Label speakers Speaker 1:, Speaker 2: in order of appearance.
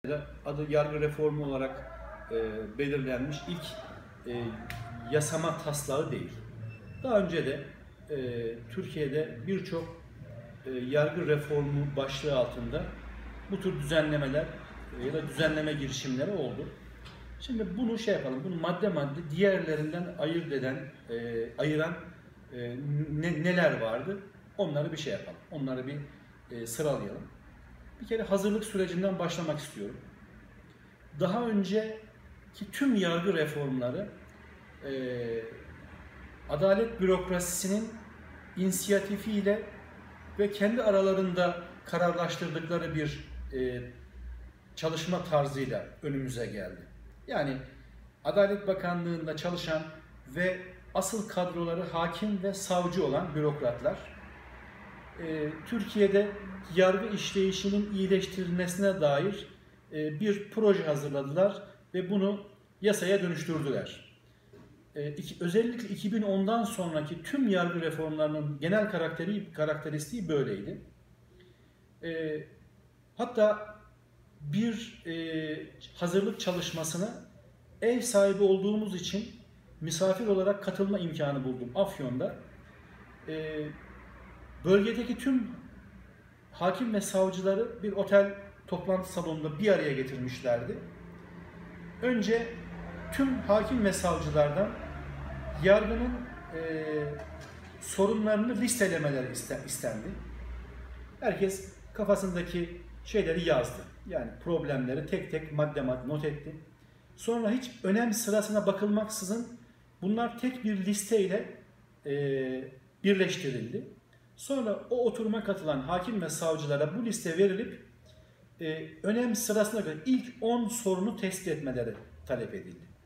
Speaker 1: Adı yargı reformu olarak belirlenmiş ilk yasama taslağı değil. Daha önce de Türkiye'de birçok yargı reformu başlığı altında bu tür düzenlemeler ya da düzenleme girişimleri oldu. Şimdi bunu bunu madde madde diğerlerinden ayıran neler vardı? Onları yapalım. Onları bir sıralayalım. Bir kere hazırlık sürecinden başlamak istiyorum. Daha önceki tüm yargı reformları adalet bürokrasisinin inisiyatifiyle ve kendi aralarında kararlaştırdıkları bir çalışma tarzıyla önümüze geldi. Yani Adalet Bakanlığı'nda çalışan ve asıl kadroları hakim ve savcı olan bürokratlar Türkiye'de yargı işleyişinin iyileştirilmesine dair bir proje hazırladılar ve bunu yasaya dönüştürdüler. Özellikle 2010'dan sonraki tüm yargı reformlarının genel karakteristiği böyleydi. Hatta bir hazırlık çalışmasına ev sahibi olduğumuz için misafir olarak katılma imkanı buldum Afyon'da. Bölgedeki tüm hakim ve savcıları bir otel toplantı salonunda bir araya getirmişlerdi. Önce tüm hakim ve savcılardan yargının sorunlarını listelemeleri istendi. Herkes kafasındaki şeyleri yazdı. Yani problemleri tek tek madde madde not etti. Sonra hiç önem sırasına bakılmaksızın bunlar tek bir listeyle birleştirildi. Sonra o oturuma katılan hakim ve savcılara bu liste verilip önem sırasına göre ilk 10 sorunu tespit etmeleri talep edildi.